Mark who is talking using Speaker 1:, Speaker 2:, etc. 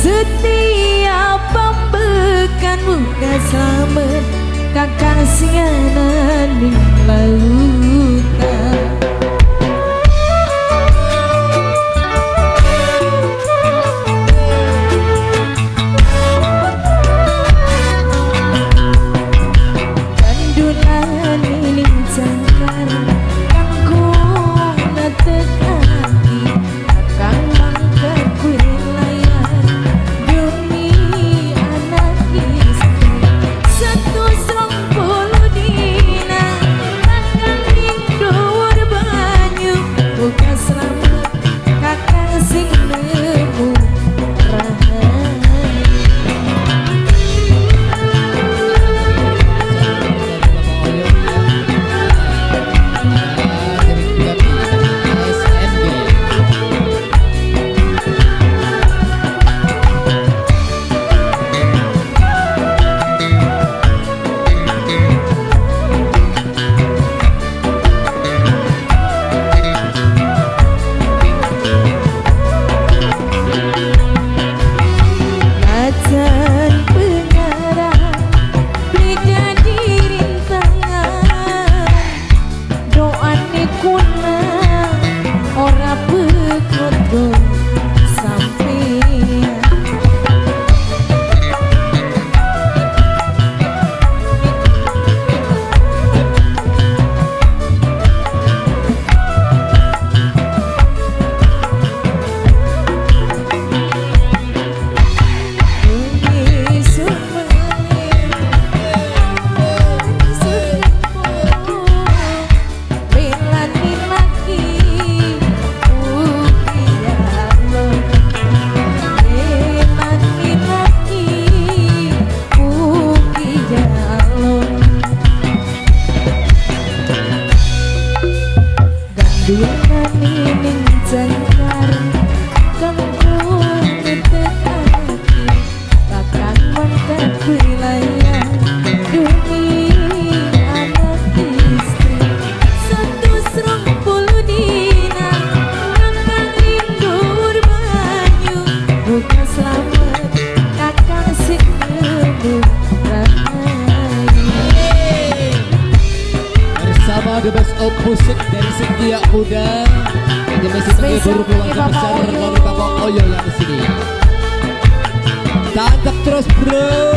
Speaker 1: Setiap pambekan buka selamat kakang sianan di lautan. Kandulan ini jangkar kangkung natek hati kakang mangkat wilayah demi anak istri satu serong puluh dina kakang indur banyu buka selamat kakang sing nemu
Speaker 2: The best of musik dari setiap muda. Ini masih menghibur keluarga besar dari Bapak Oyo yang di sini. Tantap terus bro.